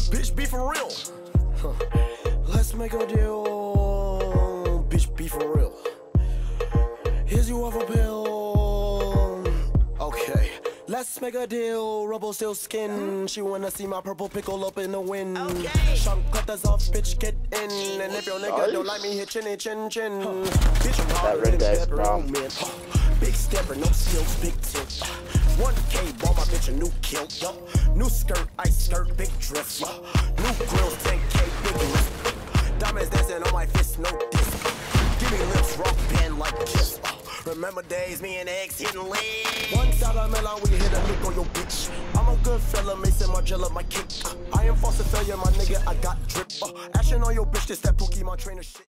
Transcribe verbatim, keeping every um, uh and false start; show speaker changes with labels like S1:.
S1: Bitch, be for real. Huh. Let's make a deal. Bitch, be for real. Here's you off a pill. Okay. Let's make a deal, rubble still skin. She wanna see my purple pickle up in the wind. Okay. Shank cutters off, bitch, get in. And if your nigga don't like me, hit chinny chin chin. Huh. Bitch, I'm hard with a pepper, man. Big stepper, no skills, big tilt. one K, bought my bitch a new kilt. Yo. New skirt, ice skirt, big drift. Yo. New grills, ten K, big wrist. Diamonds dancing on my fist, no disc. Give me lips, rock band like kiss. Remember days, me and X hitting legs. One side of Milan, we hit a lick on your bitch. I'm a good fella, Mason Margiela, my kick. I am false failure, my nigga, I got drip. Uh, action on your bitch, this that Pokemon trainer shit.